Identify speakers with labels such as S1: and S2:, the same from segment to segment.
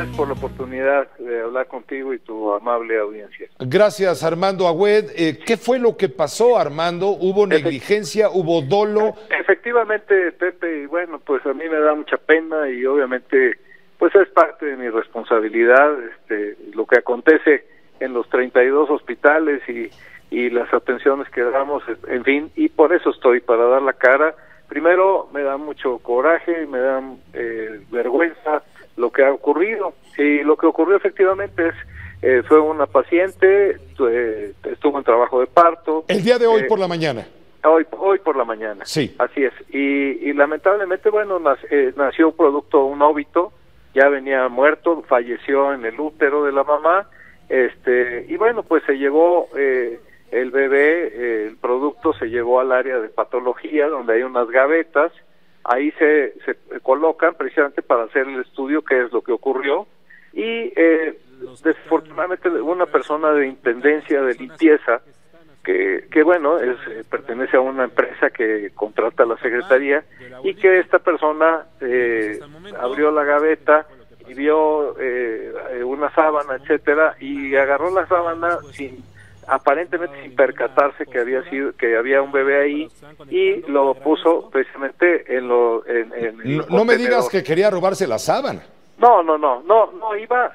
S1: gracias por la oportunidad de hablar contigo y tu amable audiencia.
S2: Gracias, Armando Agüed. ¿Qué fue lo que pasó, Armando? ¿Hubo negligencia? ¿Hubo dolo?
S1: Efectivamente, Pepe, y bueno, pues a mí me da mucha pena y obviamente pues es parte de mi responsabilidad lo que acontece en los 32 hospitales y las atenciones que damos, en fin, y por eso estoy, para dar la cara. Primero, me da mucho coraje, me da vergüenza lo que ha ocurrido, y lo que ocurrió efectivamente fue una paciente, estuvo en trabajo de parto.
S2: El día de hoy por la mañana.
S1: Hoy por la mañana.
S2: Sí.
S1: Así es. Y lamentablemente, bueno, nació producto un óbito, ya venía muerto, falleció en el útero de la mamá, y bueno, pues se llevó el bebé, el producto se llevó al área de patología, donde hay unas gavetas, ahí se colocan precisamente para hacer el estudio, qué es lo que ocurrió, y desafortunadamente una persona de intendencia de limpieza, que bueno, pertenece a una empresa que contrata a la secretaría, y que esta persona abrió la gaveta y vio una sábana, etcétera, y agarró la sábana aparentemente sin percatarse que había un bebé ahí, y lo puso precisamente en el
S2: no me digas que quería robarse la sábana.
S1: Iba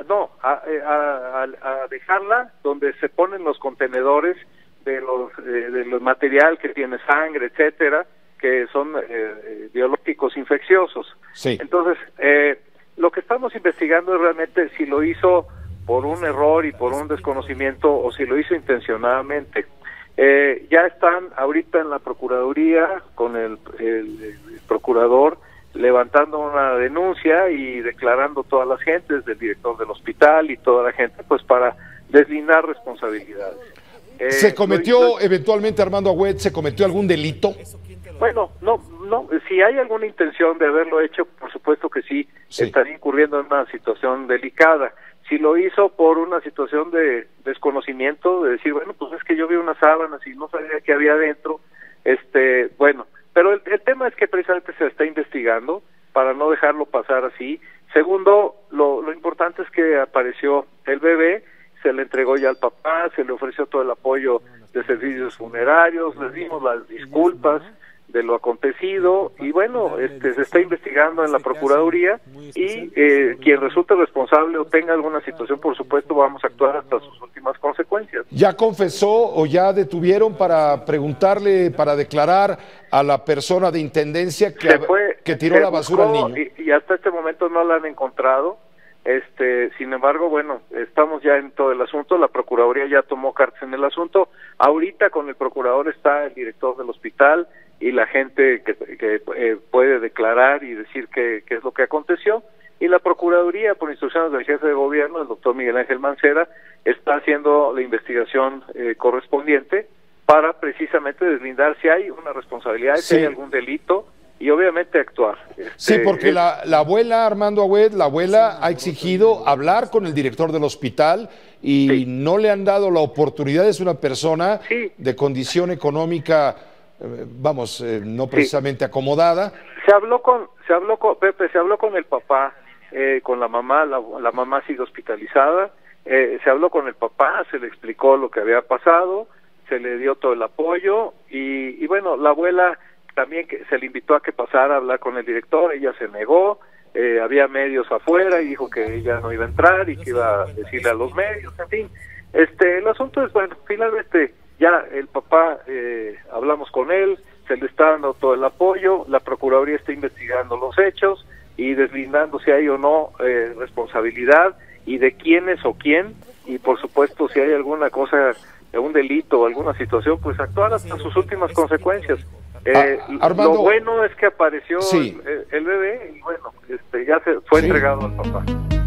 S1: a dejarla donde se ponen los contenedores de los material que tiene sangre, etcétera, que son biológicos infecciosos.
S2: Sí.
S1: Entonces, lo que estamos investigando es realmente si lo hizo por un error y por un desconocimiento o si lo hizo intencionadamente. Ya están ahorita en la Procuraduría con el procurador levantando una denuncia y declarando todas las gentes del director del hospital y toda la gente, pues para deslindar responsabilidades.
S2: ¿Se cometió eventualmente, Armando Agüed, se cometió algún delito?
S1: Bueno, no, si hay alguna intención de haberlo hecho, por supuesto que sí. Estaría incurriendo en una situación delicada. Si lo hizo por una situación de desconocimiento, de decir, bueno, pues es que yo vi unas sábanas y no sabía qué había adentro, bueno, pero el tema es que precisamente se está investigando para no dejarlo pasar así. Segundo, lo importante es que apareció el bebé, se le entregó ya al papá, se le ofreció todo el apoyo de servicios funerarios, les dimos las disculpas de lo acontecido, y bueno, se está investigando en la Procuraduría, y quien resulte responsable o tenga alguna situación, por supuesto, vamos a actuar hasta sus últimas consecuencias.
S2: ¿Ya confesó o ya detuvieron para preguntarle, para declarar a la persona de intendencia que tiró la basura al niño?
S1: Y hasta este momento no la han encontrado. Sin embargo, bueno, estamos ya en todo el asunto, la Procuraduría ya tomó cartas en el asunto. Ahorita con el procurador está el director del hospital y la gente que puede declarar y decir qué es lo que aconteció, y la Procuraduría, por instrucciones del jefe de gobierno, el doctor Miguel Ángel Mancera, está haciendo la investigación correspondiente para precisamente deslindar si hay una responsabilidad, si hay algún delito, y obviamente actuar.
S2: Sí, porque la abuela, Armando Agüed, la abuela ha exigido hablar con el director del hospital y no le han dado la oportunidad. Es una persona de condición económica, no precisamente acomodada.
S1: Se habló con el papá, con la mamá, la mamá ha sido hospitalizada, se habló con el papá, se le explicó lo que había pasado, se le dio todo el apoyo, y bueno, la abuela también que se le invitó a que pasara a hablar con el director, ella se negó, había medios afuera y dijo que ella no iba a entrar y que iba a decirle a los medios, en fin. El asunto es, bueno, finalmente ya el papá, hablamos con él, se le está dando todo el apoyo, la Procuraduría está investigando los hechos y deslindando si hay o no responsabilidad y de quiénes o quién, y por supuesto si hay alguna cosa, un delito o alguna situación, pues actuar hasta sus últimas consecuencias.
S2: Armando,
S1: lo bueno es que apareció el bebé y bueno, ya se fue entregado al papá.